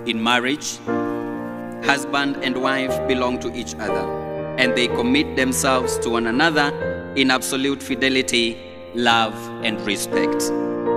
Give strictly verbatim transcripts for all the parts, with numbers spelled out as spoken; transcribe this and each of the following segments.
In marriage, husband and wife belong to each other, and they commit themselves to one another in absolute fidelity, love, and respect.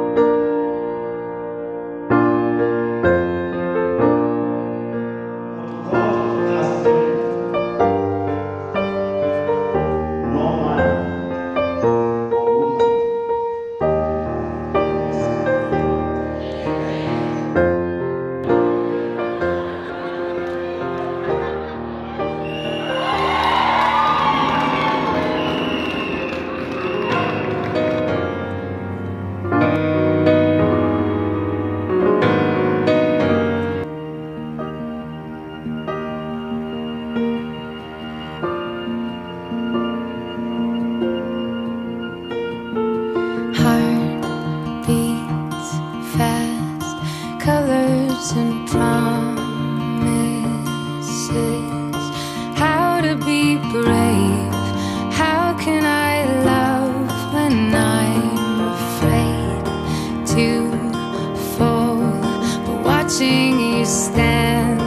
And promises, how to be brave, how can I love when I'm afraid to fall, but watching you stand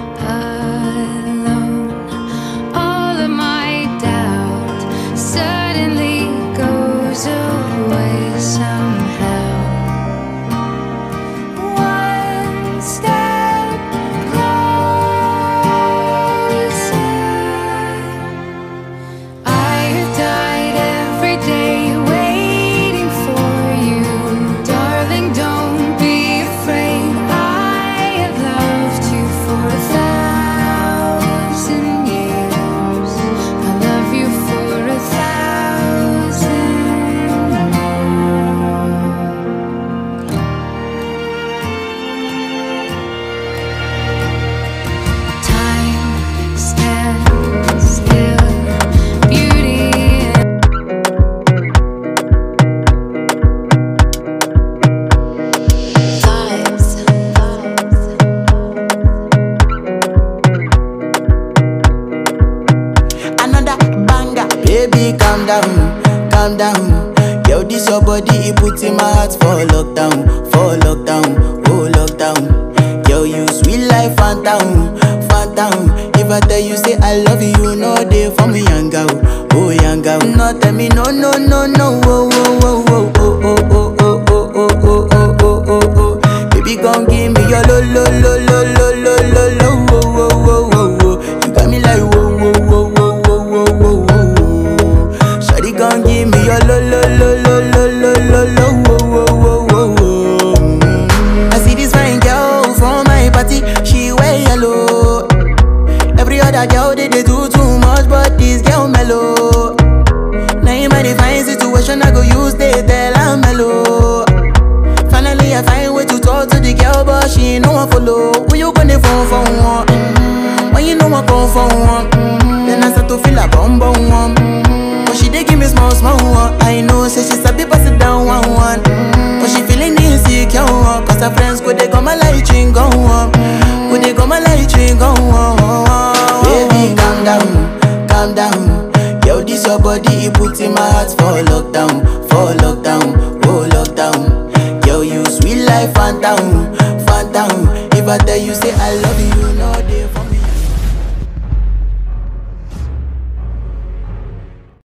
alone, all of my doubt suddenly goes away somehow. Baby, calm down, calm down. Yo, this your body, it puts in my heart for lockdown, for lockdown, oh lockdown. Yo, you sweet life, phantom, phantom. If I tell you say I love you, no day for me, young girl, oh young girl. No tell me no, no, no, no, oh, oh, oh, oh, oh, oh, oh, oh, oh, oh, oh, oh, oh, oh, oh. Baby, gon' give me your lo, lo, lo, lo, lo, lo, lo, lo, oh, oh, oh, oh, oh. You got me like whoa, whoa, whoa, whoa, whoa, whoa, whoa, whoa. Gon' give me your lo lo lo lo lo lo lo lo wo wo wo wo wo. I see this fine girl from my party, she wear yellow. Every other girl they, they do too much, but this girl mellow. Now in my divine situation, I go use they tell I'm mellow. Finally I find way to talk to the girl, but she ain't no one follow. Who you gonna phone for one? Mm-hmm. When you know I come for one, mm-hmm. Then I start to feel a bum bum one. She dey give me small, small one. I know, say she sabi pass it down one, one. Mm-hmm. But she feeling insecure, one. Cause her friends go they come my light ring go on. Go they come my light ring go on. Baby, calm down, calm down. Yo, this your body, it puts in my heart for lockdown, for lockdown, oh lockdown. Yo, you sweet life, phantom, phantom. If I tell you say I